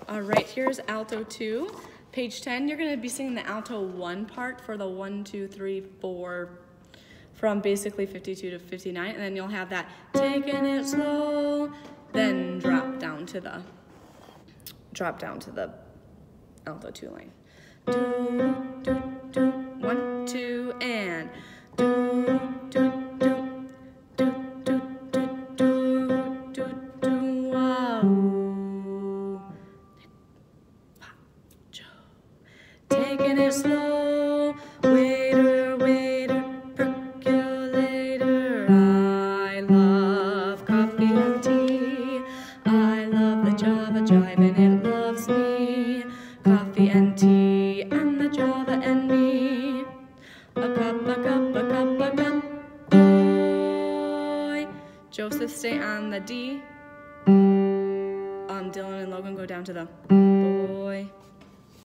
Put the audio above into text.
All right, here's Alto 2. Page 10, you're gonna be singing the Alto 1 part for the 1, 2, 3, 4, from basically 52 to 59, and then you'll have that taking it slow, then drop down to the Alto 2 line. Do, do, do, 1, 2, and do, do, do, do, do, do, do, do, do, wow. Taking it slow, waiter, waiter, percolator. I love coffee and tea. I love the Java Jive and it loves me. Coffee and tea and the Java and me. A cup, a cup, a cup, a cup. Boy. Joseph, stay on the D. Dylan and Logan go down to the boy.